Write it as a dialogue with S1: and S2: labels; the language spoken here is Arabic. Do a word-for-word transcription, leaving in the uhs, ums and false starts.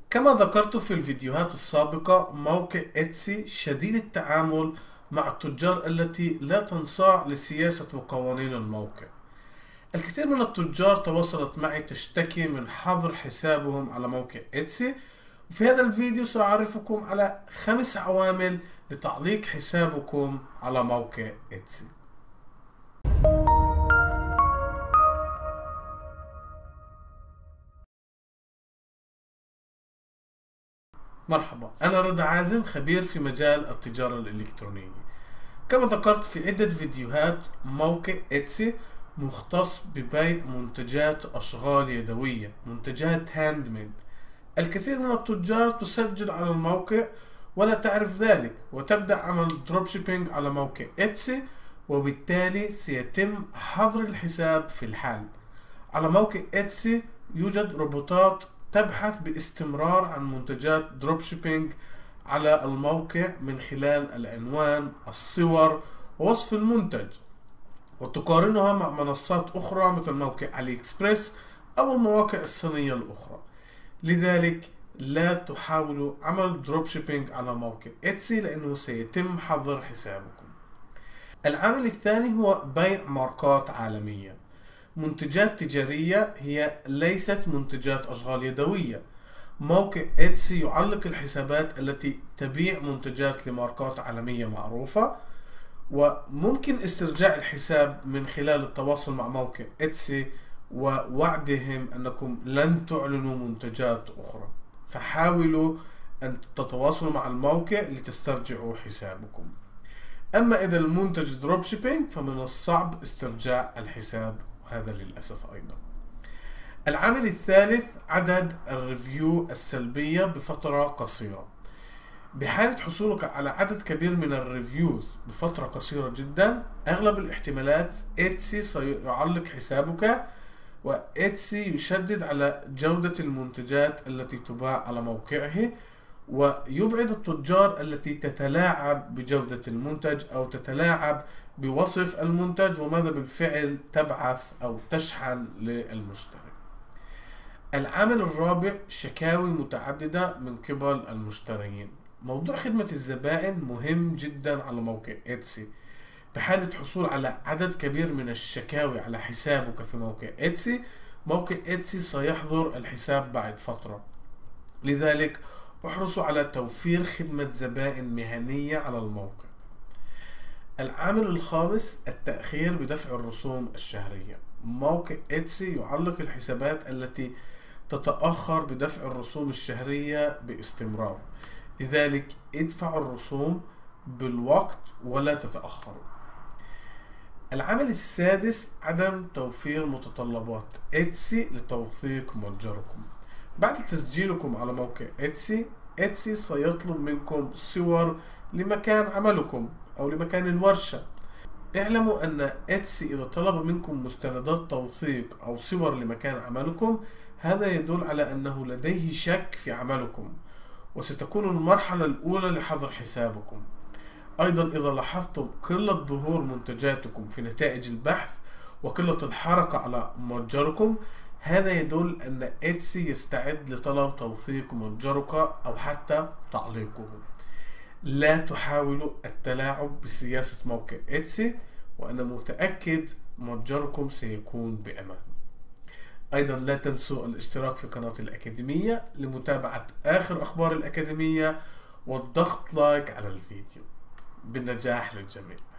S1: كما ذكرت في الفيديوهات السابقة، موقع إتسي شديد التعامل مع التجار التي لا تنصاع لسياسة وقوانين الموقع. الكثير من التجار تواصلت معي تشتكي من حظر حسابهم على موقع إتسي، وفي هذا الفيديو سأعرفكم على خمس عوامل لتعليق حسابكم على موقع إتسي. مرحبا، أنا رضا عازم، خبير في مجال التجارة الإلكترونية. كما ذكرت في عدة فيديوهات، موقع إتسي مختص ببيع منتجات أشغال يدوية، منتجات هاند ميد. الكثير من التجار تسجل على الموقع ولا تعرف ذلك، وتبدأ عمل دروب شيبينج على موقع إتسي، وبالتالي سيتم حظر الحساب في الحال. على موقع إتسي يوجد روبوتات تبحث باستمرار عن منتجات دروب شيبينج على الموقع من خلال العنوان، الصور، ووصف المنتج، وتقارنها مع منصات أخرى مثل موقع علي إكسبريس أو المواقع الصينية الأخرى. لذلك لا تحاولوا عمل دروب شيبينج على موقع إتسي لأنه سيتم حظر حسابكم. العامل الثاني هو بيع ماركات عالمية. منتجات تجارية هي ليست منتجات أشغال يدوية. موقع إتسي يعلق الحسابات التي تبيع منتجات لماركات عالمية معروفة، وممكن استرجاع الحساب من خلال التواصل مع موقع إتسي ووعدهم أنكم لن تعلنوا منتجات أخرى. فحاولوا أن تتواصلوا مع الموقع لتسترجعوا حسابكم. أما إذا المنتج دروب شيبينج فمن الصعب استرجاع الحساب، وهذا للأسف أيضا. العامل الثالث عدد الريفيو السلبية بفترة قصيرة. بحالة حصولك على عدد كبير من الريفيوز بفترة قصيرة جدا، أغلب الاحتمالات إتسي سيعلق حسابك، وإتسي يشدد على جودة المنتجات التي تباع على موقعه، ويبعد التجار التي تتلاعب بجودة المنتج أو تتلاعب بوصف المنتج وماذا بالفعل تبعث أو تشحن للمشتري. العامل الرابع شكاوي متعددة من قبل المشترين. موضوع خدمة الزبائن مهم جدا على موقع إتسي. بحالة حصول على عدد كبير من الشكاوي على حسابك في موقع إتسي، موقع إتسي سيحظر الحساب بعد فترة. لذلك احرصوا على توفير خدمة زبائن مهنية على الموقع. العامل الخامس التأخير بدفع الرسوم الشهرية. موقع إتسي يعلق الحسابات التي تتأخر بدفع الرسوم الشهرية باستمرار. لذلك ادفعوا الرسوم بالوقت ولا تتأخروا. العامل السادس عدم توفير متطلبات إتسي لتوثيق متجركم. بعد تسجيلكم على موقع إتسي، إتسي سيطلب منكم صور لمكان عملكم أو لمكان الورشة. اعلموا أن إتسي إذا طلب منكم مستندات توثيق أو صور لمكان عملكم، هذا يدل على أنه لديه شك في عملكم، وستكون المرحلة الأولى لحظر حسابكم. أيضا إذا لاحظتم قلة ظهور منتجاتكم في نتائج البحث وقلة الحركة على متجركم، هذا يدل أن إتسي يستعد لطلب توثيق متجرك أو حتى تعليقه. لا تحاولوا التلاعب بسياسة موقع إتسي، وأنا متأكد متجركم سيكون بأمان. أيضا لا تنسوا الاشتراك في قناة الأكاديمية لمتابعة آخر أخبار الأكاديمية، والضغط لايك على الفيديو. بالنجاح للجميع.